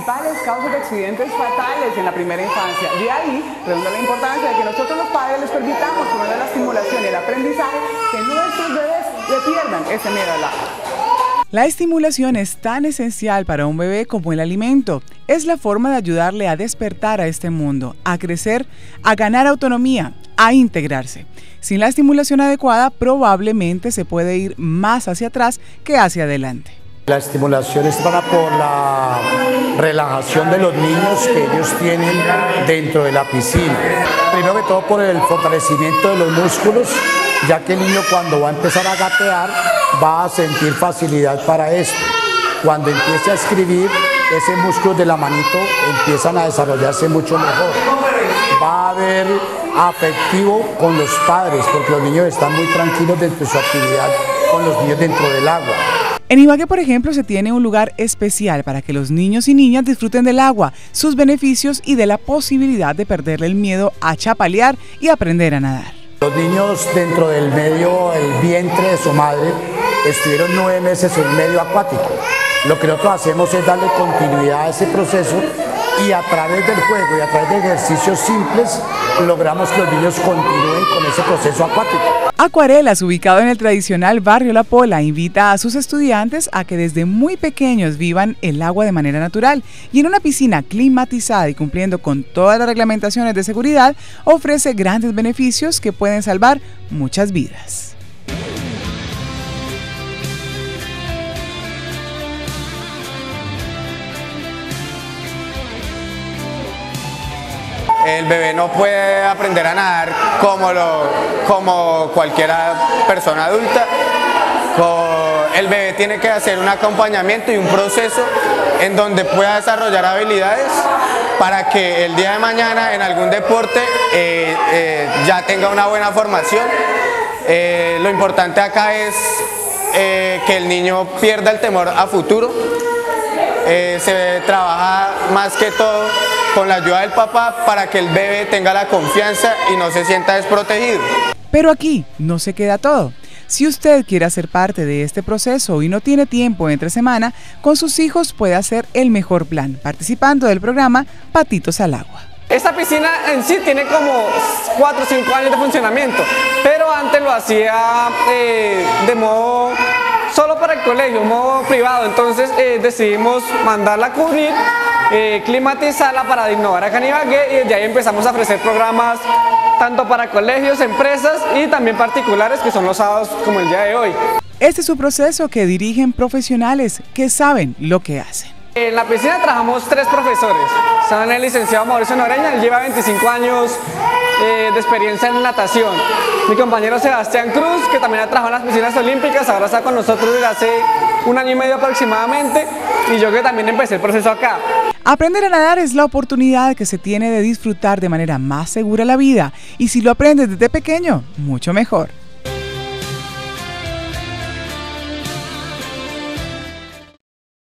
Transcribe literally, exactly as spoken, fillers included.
principales causas de accidentes fatales en la primera infancia. De ahí redunda la importancia de que nosotros los padres les permitamos por medio de la estimulación y el aprendizaje que nuestros bebés le pierdan ese miedo al agua. La estimulación es tan esencial para un bebé como el alimento. Es la forma de ayudarle a despertar a este mundo, a crecer, a ganar autonomía, a integrarse. Sin la estimulación adecuada, probablemente se puede ir más hacia atrás que hacia adelante. La estimulación es para por la relajación de los niños que ellos tienen dentro de la piscina. Primero que todo por el fortalecimiento de los músculos, ya que el niño cuando va a empezar a gatear va a sentir facilidad para esto. Cuando empiece a escribir, ese músculo de la manito empiezan a desarrollarse mucho mejor. Va a haber afectivo con los padres, porque los niños están muy tranquilos dentro de su actividad con los niños dentro del agua. En Ibagué, por ejemplo, se tiene un lugar especial para que los niños y niñas disfruten del agua, sus beneficios y de la posibilidad de perderle el miedo a chapalear y aprender a nadar. Los niños dentro del medio, el vientre de su madre, estuvieron nueve meses en medio acuático. Lo que nosotros hacemos es darle continuidad a ese proceso y a través del juego y a través de ejercicios simples logramos que los niños continúen con ese proceso acuático. Acuarelas, ubicado en el tradicional barrio La Pola, invita a sus estudiantes a que desde muy pequeños vivan el agua de manera natural y en una piscina climatizada y cumpliendo con todas las reglamentaciones de seguridad, ofrece grandes beneficios que pueden salvar muchas vidas. El bebé no puede aprender a nadar como, lo, como cualquier persona adulta. El bebé tiene que hacer un acompañamiento y un proceso en donde pueda desarrollar habilidades para que el día de mañana en algún deporte eh, eh, ya tenga una buena formación. Eh, lo importante acá es eh, que el niño pierda el temor a futuro. Eh, se trabaja más que todo con la ayuda del papá para que el bebé tenga la confianza y no se sienta desprotegido. Pero aquí no se queda todo. Si usted quiere hacer parte de este proceso y no tiene tiempo entre semana, con sus hijos puede hacer el mejor plan, participando del programa Patitos al Agua. Esta piscina en sí tiene como cuatro o cinco años de funcionamiento, pero antes lo hacía eh, de modo solo para el colegio, modo privado, entonces eh, decidimos mandarla a cubrir, eh, climatizarla para innovar acá en Ibagué y desde ahí empezamos a ofrecer programas tanto para colegios, empresas y también particulares que son los sábados como el día de hoy. Este es un proceso que dirigen profesionales que saben lo que hacen. En la piscina trabajamos tres profesores. Son el licenciado Mauricio Noreña, él lleva veinticinco años eh, de experiencia en natación. Mi compañero Sebastián Cruz, que también ha trabajado en las piscinas olímpicas, ahora está con nosotros desde hace un año y medio aproximadamente, y yo que también empecé el proceso acá. Aprender a nadar es la oportunidad que se tiene de disfrutar de manera más segura la vida, y si lo aprendes desde pequeño, mucho mejor.